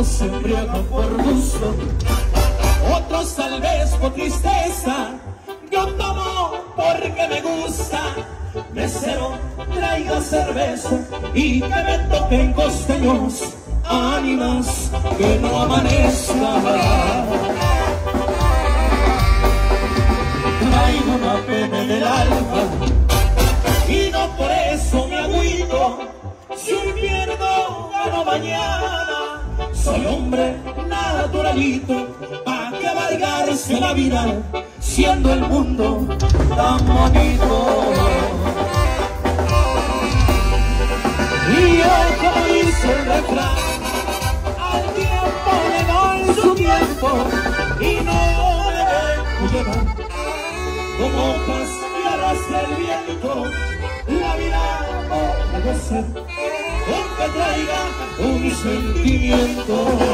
Algunos se embriagan por gusto, otros tal vez por tristeza. Yo tomo porque me gusta. Mesero, traiga cerveza y que me toquen costeños, ánimas que no amanezca. Traigo una pena en el alma y no por eso me agüito. Si pierdo, gano mañana. Soy hombre naturalito, pa' que amargarse la vida, siendo el mundo tan bonito. Y yo, como dice el refrán, al tiempo le doy su tiempo y no me dejo llevar. Como hojas que arrastra el viento, la vida puede ser, aunque traiga un sentimiento.